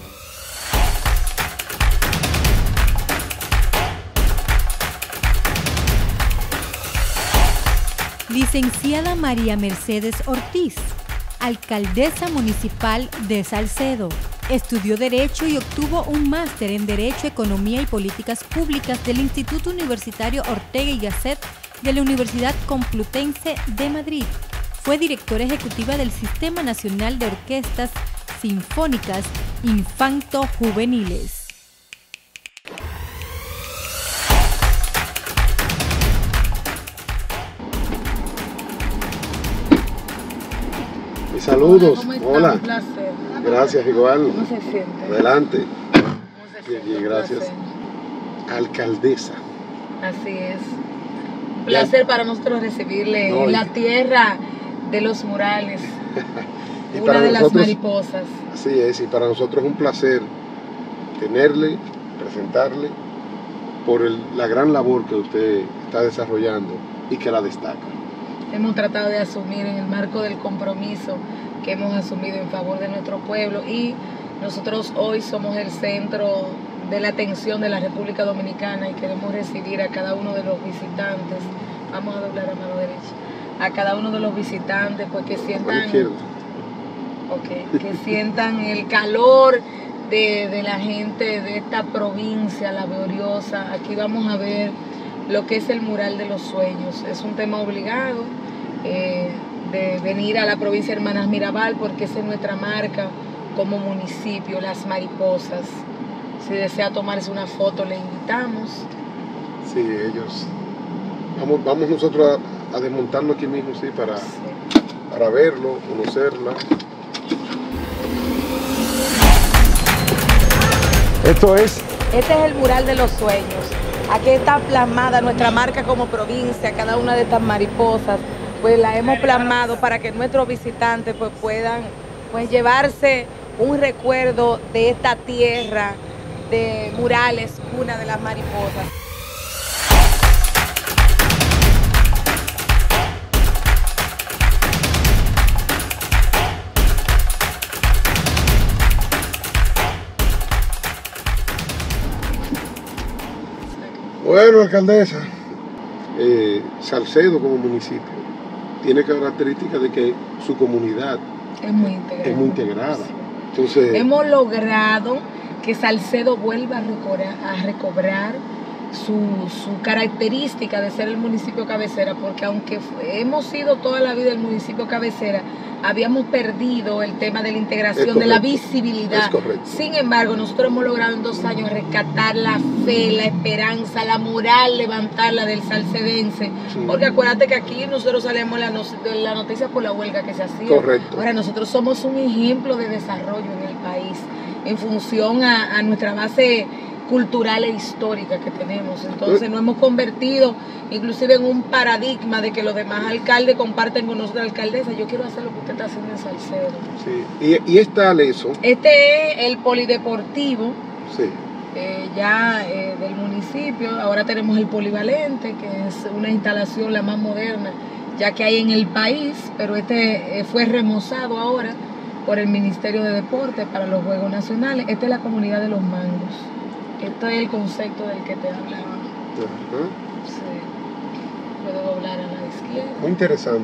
Licenciada María Mercedes Ortiz, alcaldesa municipal de Salcedo. Estudió Derecho y obtuvo un máster en Derecho, Economía y Políticas Públicas del Instituto Universitario Ortega y Gasset de la Universidad Complutense de Madrid. Fue directora ejecutiva del Sistema Nacional de Orquestas Sinfónicas Infanto-Juveniles. Saludos, ¿Cómo está? hola. Un placer. Gracias, igual. ¿Cómo se siente? Adelante. ¿Cómo se Bien, siente? bien, Un gracias. placer. Alcaldesa. Así es. Un placer para nosotros recibirle No, en y- la tierra de los murales, Y una para de las nosotros- mariposas. Así es, y para nosotros es un placer tenerle, presentarle por el- la gran labor que usted está desarrollando y que la destaca. Hemos tratado de asumir en el marco del compromiso que hemos asumido en favor de nuestro pueblo, y nosotros hoy somos el centro de la atención de la República Dominicana y queremos recibir a cada uno de los visitantes. Vamos a doblar a mano derecha. A cada uno de los visitantes, pues que A la sientan, izquierda. okay, que sientan el calor de, de la gente de esta provincia, la gloriosa. Aquí vamos a ver lo que es el mural de los sueños. Es un tema obligado eh, de venir a la provincia Hermanas Mirabal, porque esa es nuestra marca como municipio, las mariposas. Si desea tomarse una foto, le invitamos. Sí, ellos. Vamos, vamos nosotros a, a desmontarlo aquí mismo, sí, para, Sí. para verlo, conocerla. Esto es Este es el mural de los sueños. Aquí está plasmada nuestra marca como provincia, cada una de estas mariposas, pues la hemos plasmado para que nuestros visitantes pues puedan pues llevarse un recuerdo de esta tierra de murales, cuna de las mariposas. Bueno, alcaldesa, eh, Salcedo como municipio tiene características de que su comunidad Es muy integrada. es muy integrada. Entonces, Hemos logrado que Salcedo vuelva a recobrar, a recobrar su, su característica de ser el municipio cabecera, porque aunque fue- hemos sido toda la vida el municipio cabecera, habíamos perdido el tema de la integración, Es de la correcto. visibilidad. Es correcto. Sin embargo, nosotros hemos logrado en dos años rescatar la fe, la esperanza, la moral, levantarla del salcedense. Sí. Porque acuérdate que aquí nosotros salemos la, no- de la noticia por la huelga que se hacía. Correcto. Ahora nosotros somos un ejemplo de desarrollo en el país en función a, a nuestra base cultural e histórica que tenemos. Entonces nos hemos convertido inclusive en un paradigma de que los demás alcaldes comparten con nosotros la alcaldesa. Yo quiero hacer lo que usted está haciendo en Salcedo. sí. Y, y está eso, Este es el polideportivo sí. eh, ya eh, del municipio. Ahora tenemos el polivalente, que es una instalación la más moderna ya que hay en el país, pero este eh, fue remozado ahora por el Ministerio de Deportes para los Juegos Nacionales. Esta es la comunidad de los mangos. Este es el concepto del que te hablaba. Uh-huh. Sí. Puedo doblar a la izquierda. Muy interesante.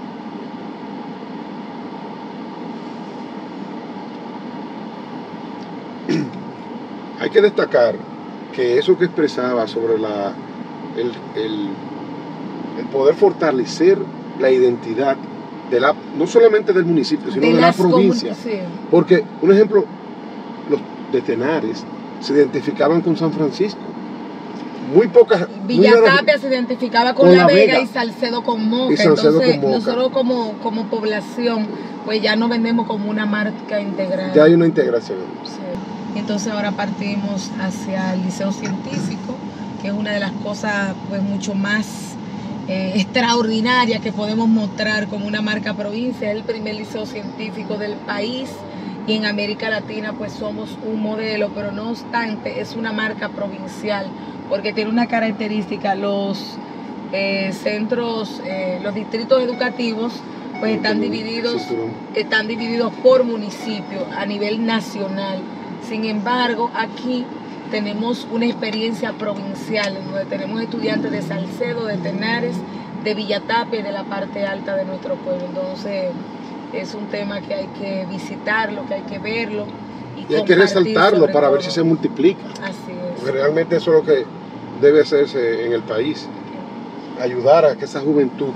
Hay que destacar que eso que expresaba sobre la, el, el, el poder fortalecer la identidad de la, no solamente del municipio, sino de, de la provincia. Sí. Porque, un ejemplo, los de Tenares se identificaban con San Francisco. Muy pocas. Villatapia muy se identificaba con, con La, la Vega, Vega y Salcedo con Moca. Y Salcedo Entonces, con Moca. Nosotros como, como población, pues ya no vendemos como una marca integral. Ya hay una integración. Sí. Entonces ahora partimos hacia el Liceo Científico, que es una de las cosas pues mucho más eh, extraordinarias que podemos mostrar como una marca provincia. Es el primer liceo científico del país y en América Latina pues somos un modelo, pero no obstante es una marca provincial porque tiene una característica. Los eh, centros, eh, los distritos educativos pues están divididos, están divididos por municipio a nivel nacional. Sin embargo, aquí tenemos una experiencia provincial, donde tenemos estudiantes de Salcedo, de Tenares, de Villatapia y de la parte alta de nuestro pueblo. Entonces, es un tema que hay que visitarlo, que hay que verlo. Y, y hay que resaltarlo para todo. Ver si se multiplica. Así es. Porque realmente eso es lo que debe hacerse en el país. Ayudar a que esa juventud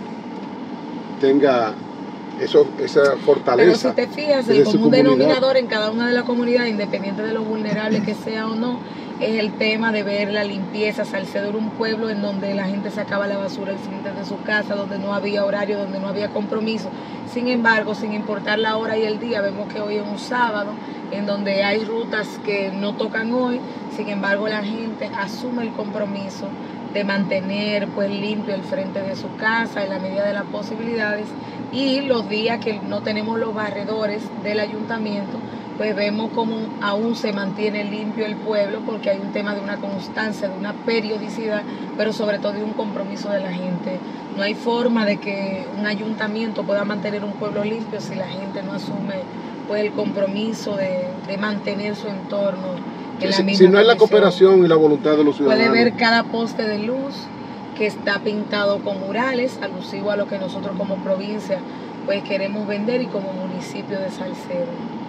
tenga eso, esa fortaleza. Pero si te fijas, el común denominador en cada una de las comunidades, independiente de lo vulnerable que sea o no, es el tema de ver la limpieza. Salcedo era un pueblo en donde la gente sacaba la basura al frente de su casa, donde no había horario, donde no había compromiso. Sin embargo, sin importar la hora y el día, vemos que hoy es un sábado, en donde hay rutas que no tocan hoy. Sin embargo, la gente asume el compromiso de mantener pues limpio el frente de su casa en la medida de las posibilidades, y los días que no tenemos los barredores del ayuntamiento pues vemos cómo aún se mantiene limpio el pueblo, porque hay un tema de una constancia, de una periodicidad, pero sobre todo de un compromiso de la gente. No hay forma de que un ayuntamiento pueda mantener un pueblo limpio si la gente no asume pues el compromiso de, de mantener su entorno en la si, misma si no hay la condición. Cooperación y la voluntad de los ciudadanos. Puede ver cada poste de luz que está pintado con murales, alusivo a lo que nosotros como provincia pues queremos vender y como municipio de Salcedo.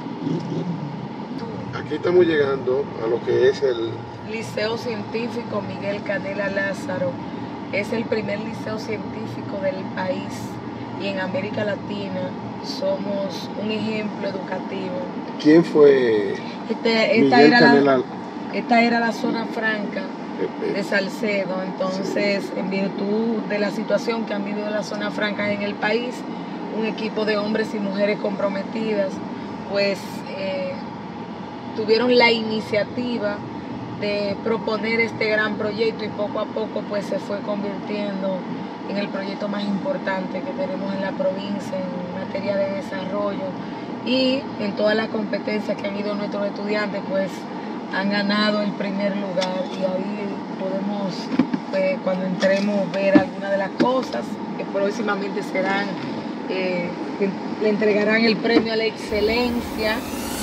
Aquí estamos llegando a lo que es el Liceo Científico Miguel Canela Lázaro. Es el primer liceo científico del país y en América Latina somos un ejemplo educativo. ¿Quién fue este, esta, Miguel era Canela? La, esta era la zona franca de Salcedo. Entonces, en virtud de la situación que han vivido las zonas francas en el país, un equipo de hombres y mujeres comprometidas pues eh, tuvieron la iniciativa de proponer este gran proyecto, y poco a poco pues se fue convirtiendo en el proyecto más importante que tenemos en la provincia en materia de desarrollo, y en todas las competencias que han ido nuestros estudiantes pues han ganado el primer lugar, y ahí podemos pues, cuando entremos ver algunas de las cosas que próximamente serán eh, que le entregarán el premio a la excelencia.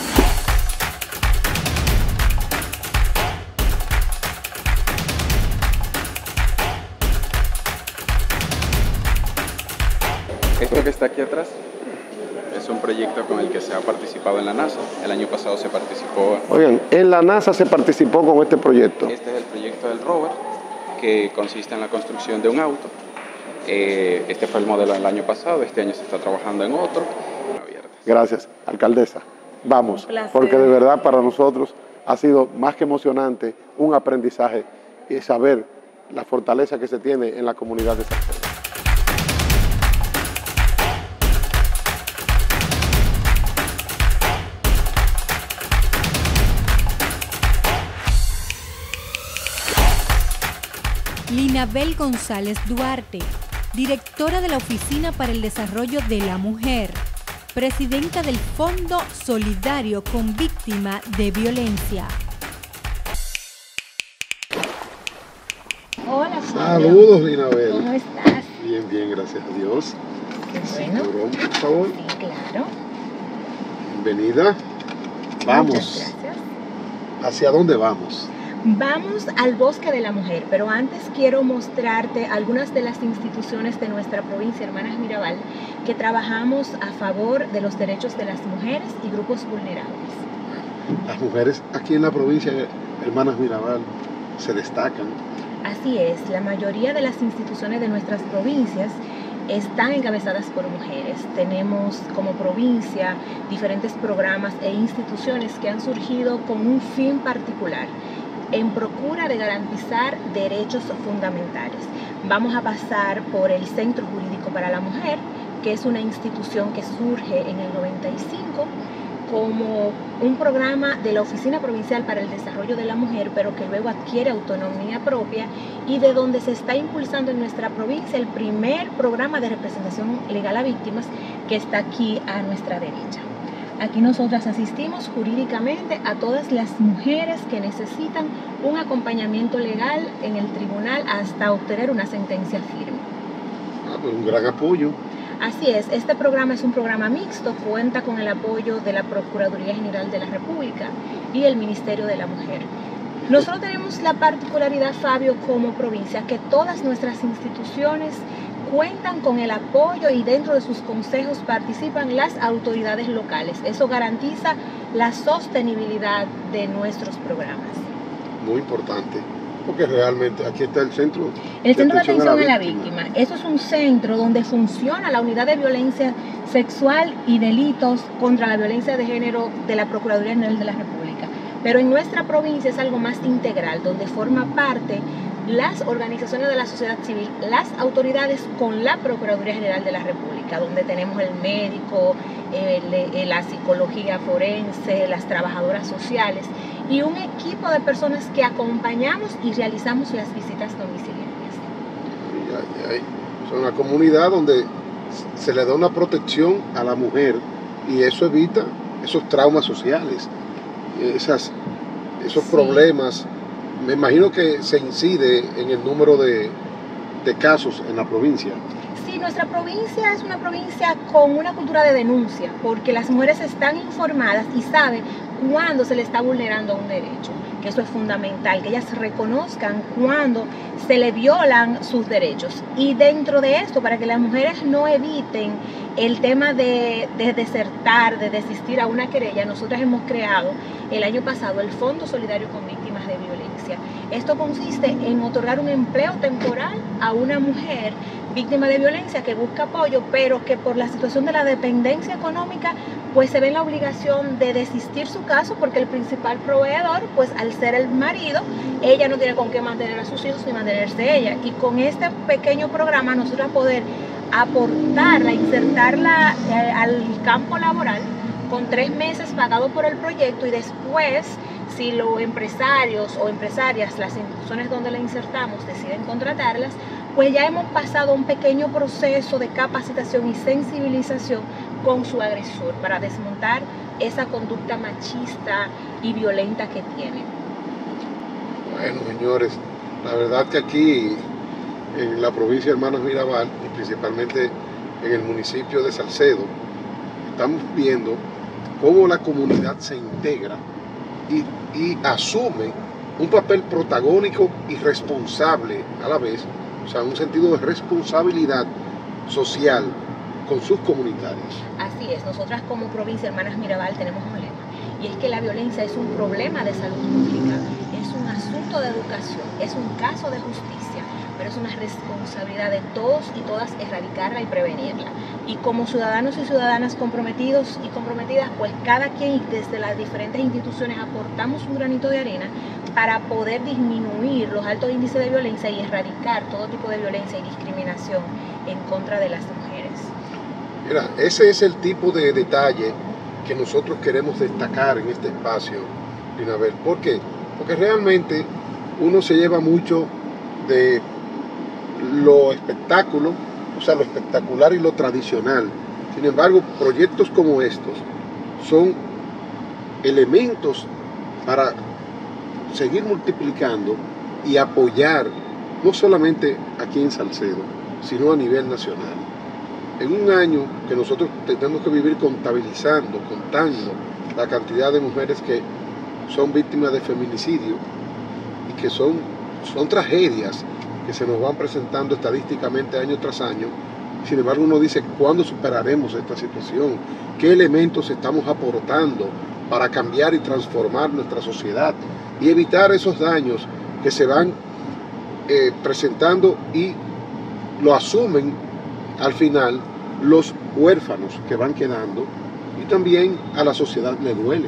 Esto que está aquí atrás es un proyecto con el que se ha participado en la NASA. El año pasado se participó... Oigan, en la NASA se participó con este proyecto. Este es el proyecto del rover, que consiste en la construcción de un auto. Eh, este fue el modelo del año pasado, este año se está trabajando en otro. Gracias, alcaldesa. Vamos, porque de verdad para nosotros ha sido más que emocionante, un aprendizaje y saber la fortaleza que se tiene en la comunidad de Salcedo. Linabel González Duarte, directora de la Oficina para el Desarrollo de la Mujer, presidenta del Fondo Solidario con Víctima de Violencia. Saludos, Linabel. ¿Cómo estás? Bien, bien, gracias a Dios. Qué bueno. Cinturón, por favor. Sí, claro. Bienvenida. Vamos. Muchas gracias. ¿Hacia dónde vamos? Vamos al Bosque de la Mujer, pero antes quiero mostrarte algunas de las instituciones de nuestra provincia, Hermanas Mirabal, que trabajamos a favor de los derechos de las mujeres y grupos vulnerables. Las mujeres aquí en la provincia, Hermanas Mirabal, se destacan. Así es, la mayoría de las instituciones de nuestras provincias están encabezadas por mujeres. Tenemos como provincia diferentes programas e instituciones que han surgido con un fin particular, en procura de garantizar derechos fundamentales. Vamos a pasar por el Centro Jurídico para la Mujer, que es una institución que surge en el noventa y cinco como un programa de la Oficina Provincial para el Desarrollo de la Mujer, pero que luego adquiere autonomía propia y de donde se está impulsando en nuestra provincia el primer programa de representación legal a víctimas, que está aquí a nuestra derecha. Aquí nosotras asistimos jurídicamente a todas las mujeres que necesitan un acompañamiento legal en el tribunal hasta obtener una sentencia firme. Ah, pues un gran apoyo. Así es, este programa es un programa mixto, cuenta con el apoyo de la Procuraduría General de la República y el Ministerio de la Mujer. Nosotros tenemos la particularidad, Fabio, como provincia, que todas nuestras instituciones cuentan con el apoyo y dentro de sus consejos participan las autoridades locales. Eso garantiza la sostenibilidad de nuestros programas. Muy importante, porque realmente aquí está el centro. El Centro de Atención a la Víctima. Eso es un centro donde funciona la Unidad de Violencia Sexual y Delitos contra la Violencia de Género de la Procuraduría General de la República. Pero en nuestra provincia es algo más integral, donde forma parte las organizaciones de la sociedad civil, las autoridades con la Procuraduría General de la República, donde tenemos el médico, el, la psicología forense, las trabajadoras sociales y un equipo de personas que acompañamos y realizamos las visitas domiciliarias. Ay, ay. Es una comunidad donde se le da una protección a la mujer y eso evita esos traumas sociales, esas, esos sí. problemas. Me imagino que se incide en el número de, de casos en la provincia. Sí, nuestra provincia es una provincia con una cultura de denuncia, porque las mujeres están informadas y saben cuándo se les está vulnerando un derecho, que eso es fundamental, que ellas reconozcan cuándo se le violan sus derechos. Y dentro de esto, para que las mujeres no eviten el tema de, de desertar, de desistir a una querella, nosotros hemos creado el año pasado el Fondo Solidario con Víctimas de Violencia. Esto consiste en otorgar un empleo temporal a una mujer víctima de violencia que busca apoyo, pero que por la situación de la dependencia económica, pues se ve en la obligación de desistir su caso, porque el principal proveedor, pues al ser el marido, ella no tiene con qué mantener a sus hijos ni mantenerse ella. Y con este pequeño programa nosotros poder aportarla, insertarla eh, al campo laboral con tres meses pagado por el proyecto, y después, si los empresarios o empresarias, las instituciones donde la insertamos, deciden contratarlas, pues ya hemos pasado un pequeño proceso de capacitación y sensibilización con su agresor para desmontar esa conducta machista y violenta que tiene. Bueno, señores, la verdad que aquí en la provincia de Hermanas Mirabal y principalmente en el municipio de Salcedo, estamos viendo cómo la comunidad se integra y, y asume un papel protagónico y responsable a la vez, o sea, un sentido de responsabilidad social con sus comunitarios. Así es, nosotras como provincia Hermanas Mirabal tenemos un lema, y es que la violencia es un problema de salud pública, es un asunto de educación, es un caso de justicia, pero es una responsabilidad de todos y todas erradicarla y prevenirla. Y como ciudadanos y ciudadanas comprometidos y comprometidas, pues cada quien desde las diferentes instituciones aportamos un granito de arena para poder disminuir los altos índices de violencia y erradicar todo tipo de violencia y discriminación en contra de las mujeres. Mira, ese es el tipo de detalle que nosotros queremos destacar en este espacio, Linabel. ¿Por qué? Porque realmente uno se lleva mucho de lo espectáculo, o sea, lo espectacular y lo tradicional. Sin embargo, proyectos como estos son elementos para seguir multiplicando y apoyar no solamente aquí en Salcedo, sino a nivel nacional. En un año que nosotros tenemos que vivir contabilizando, contando la cantidad de mujeres que son víctimas de feminicidio y que son, son tragedias que se nos van presentando estadísticamente año tras año. Sin embargo, uno dice, ¿cuándo superaremos esta situación? ¿Qué elementos estamos aportando para cambiar y transformar nuestra sociedad y evitar esos daños que se van eh, presentando y lo asumen al final los huérfanos que van quedando, y también a la sociedad le duele?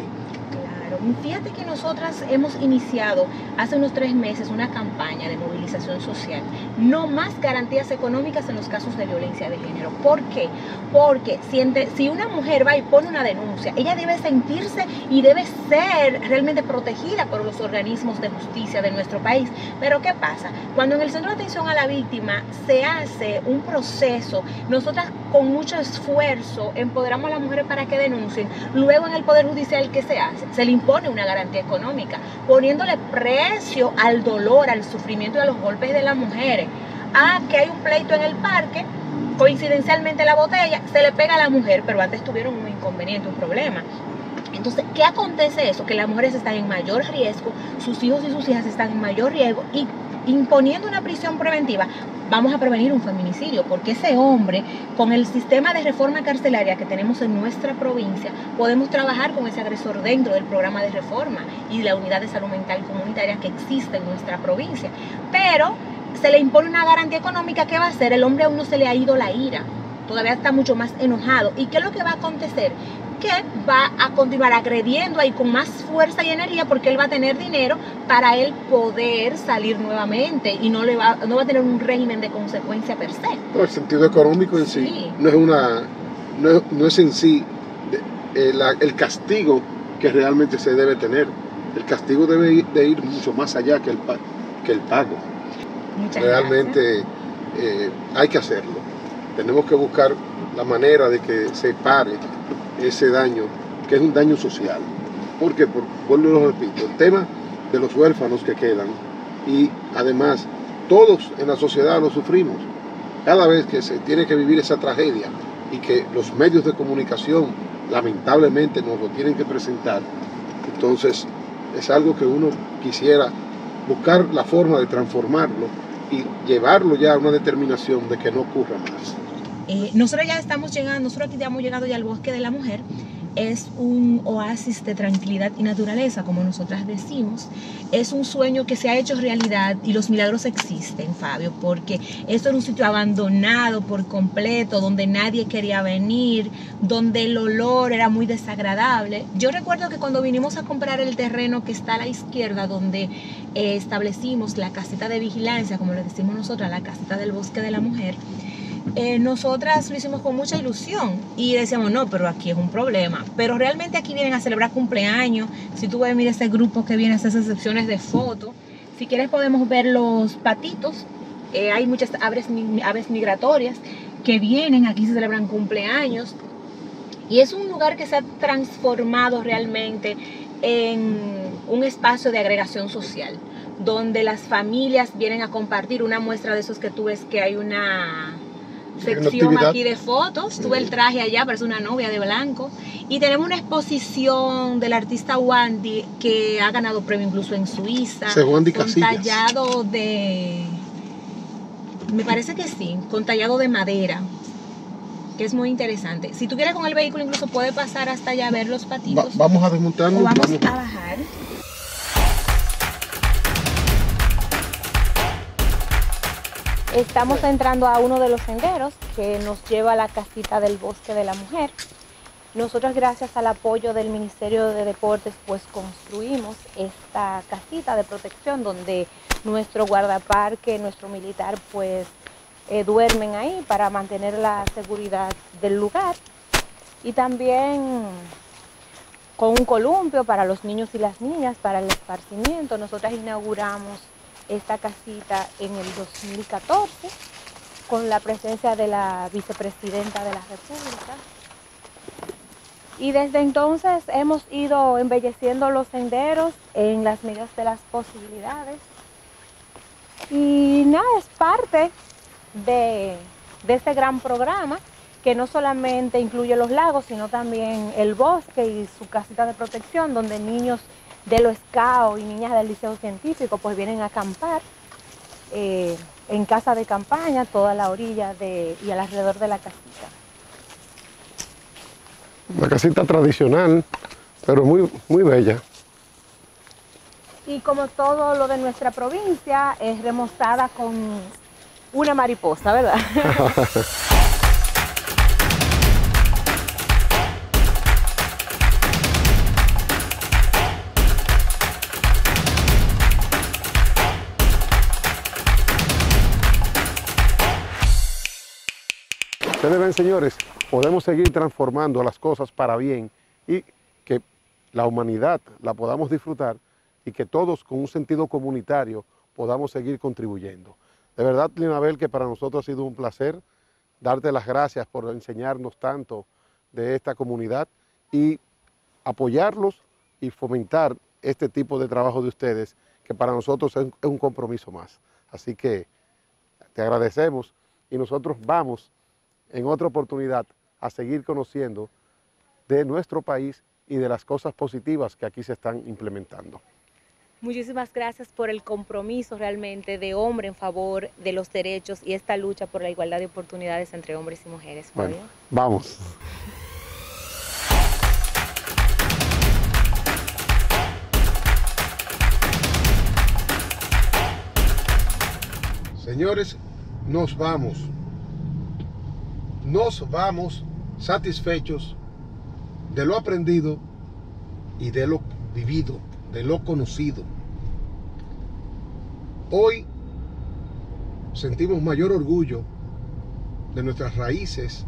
Fíjate que nosotras hemos iniciado hace unos tres meses una campaña de movilización social. No más garantías económicas en los casos de violencia de género. ¿Por qué? Porque si, entre, si una mujer va y pone una denuncia, ella debe sentirse y debe ser realmente protegida por los organismos de justicia de nuestro país. Pero ¿qué pasa? Cuando en el Centro de Atención a la Víctima se hace un proceso, nosotras con mucho esfuerzo empoderamos a las mujeres para que denuncien. Luego en el Poder Judicial, ¿qué se hace? Se le impone una garantía económica, poniéndole precio al dolor, al sufrimiento y a los golpes de las mujeres. Ah, que hay un pleito en el parque, coincidencialmente la botella se le pega a la mujer, pero antes tuvieron un inconveniente, un problema. Entonces, ¿qué acontece eso? Que las mujeres están en mayor riesgo, sus hijos y sus hijas están en mayor riesgo, y imponiendo una prisión preventiva vamos a prevenir un feminicidio, porque ese hombre, con el sistema de reforma carcelaria que tenemos en nuestra provincia, podemos trabajar con ese agresor dentro del programa de reforma y la unidad de salud mental comunitaria que existe en nuestra provincia. Pero se le impone una garantía económica. ¿Qué va a hacer? El hombre aún no se le ha ido la ira, todavía está mucho más enojado. ¿Y qué es lo que va a acontecer? Que va a continuar agrediendo ahí con más fuerza y energía, porque él va a tener dinero para él poder salir nuevamente y no le va, no va a tener un régimen de consecuencia per se. No, el sentido económico en sí, sí. no es una no es, no es en sí de, eh, la, el castigo que realmente se debe tener. El castigo debe ir, de ir mucho más allá que el, que el pago. Muchas realmente eh, hay que hacerlo. Tenemos que buscar la manera de que se pare ese daño, que es un daño social. Porque, por, vuelvo y lo repito, el tema de los huérfanos que quedan, y además todos en la sociedad lo sufrimos. Cada vez que se tiene que vivir esa tragedia y que los medios de comunicación lamentablemente nos lo tienen que presentar, entonces es algo que uno quisiera buscar la forma de transformarlo y llevarlo ya a una determinación de que no ocurra más. Eh, nosotros ya estamos llegando, nosotros aquí ya hemos llegado ya al Bosque de la Mujer. Es un oasis de tranquilidad y naturaleza, como nosotras decimos. Es un sueño que se ha hecho realidad y los milagros existen, Fabio, porque esto era un sitio abandonado por completo, donde nadie quería venir, donde el olor era muy desagradable. Yo recuerdo que cuando vinimos a comprar el terreno que está a la izquierda, donde eh, establecimos la casita de vigilancia, como le decimos nosotras, la casita del Bosque de la Mujer, Eh, nosotras lo hicimos con mucha ilusión y decíamos, no, pero aquí es un problema. Pero realmente aquí vienen a celebrar cumpleaños. Si tú ves, mira ese grupo que viene a hacer sesiones de fotos. Si quieres podemos ver los patitos. Eh, hay muchas aves, aves migratorias que vienen, aquí se celebran cumpleaños. Y es un lugar que se ha transformado realmente en un espacio de agregación social, donde las familias vienen a compartir. Una muestra de esos que tú ves que hay una sección aquí de fotos, tuve el traje allá, parece una novia de blanco, y tenemos una exposición del artista Wandy que ha ganado premio incluso en Suiza, con Casillas. Tallado de, me parece que sí, con tallado de madera, que es muy interesante. Si tú quieres con el vehículo incluso puede pasar hasta allá a ver los patitos. Va, vamos a desmontarnos. O vamos, vamos a bajar. Estamos entrando a uno de los senderos que nos lleva a la casita del Bosque de la Mujer. Nosotros, gracias al apoyo del Ministerio de Deportes, pues construimos esta casita de protección donde nuestro guardaparque, nuestro militar, pues eh, duermen ahí para mantener la seguridad del lugar. Y también con un columpio para los niños y las niñas, para el esparcimiento. Nosotras inauguramos esta casita en el dos mil catorce con la presencia de la vicepresidenta de la República, y desde entonces hemos ido embelleciendo los senderos en las medidas de las posibilidades. Y nada, es parte de, de este gran programa que no solamente incluye los lagos, sino también el bosque y su casita de protección, donde niños de los Scouts y niñas del Liceo Científico pues vienen a acampar eh, en casa de campaña, toda la orilla de, y alrededor de la casita. Una casita tradicional, pero muy, muy bella. Y como todo lo de nuestra provincia, es remozada con una mariposa, ¿verdad? Ustedes ven, señores, podemos seguir transformando las cosas para bien y que la humanidad la podamos disfrutar y que todos con un sentido comunitario podamos seguir contribuyendo. De verdad, Linabel, que para nosotros ha sido un placer darte las gracias por enseñarnos tanto de esta comunidad y apoyarlos y fomentar este tipo de trabajo de ustedes, que para nosotros es un compromiso más. Así que te agradecemos y nosotros vamos en otra oportunidad a seguir conociendo de nuestro país y de las cosas positivas que aquí se están implementando. Muchísimas gracias por el compromiso realmente de hombre en favor de los derechos y esta lucha por la igualdad de oportunidades entre hombres y mujeres. Bueno, vamos. Señores, nos vamos. Nos vamos satisfechos de lo aprendido y de lo vivido, de lo conocido. Hoy sentimos mayor orgullo de nuestras raíces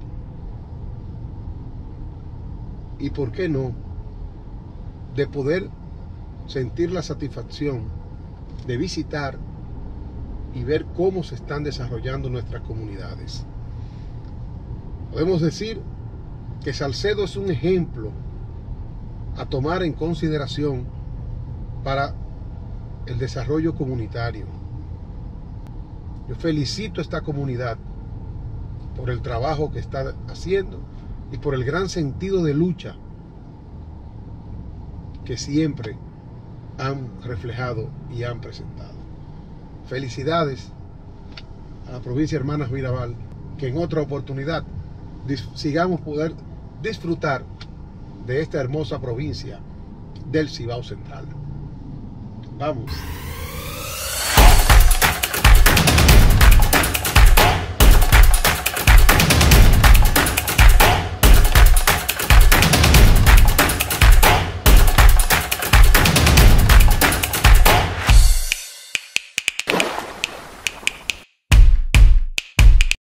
y, ¿por qué no?, de poder sentir la satisfacción de visitar y ver cómo se están desarrollando nuestras comunidades. Podemos decir que Salcedo es un ejemplo a tomar en consideración para el desarrollo comunitario. Yo felicito a esta comunidad por el trabajo que está haciendo y por el gran sentido de lucha que siempre han reflejado y han presentado. Felicidades a la provincia Hermanas Mirabal, que en otra oportunidad sigamos poder disfrutar de esta hermosa provincia del Cibao Central. Vamos.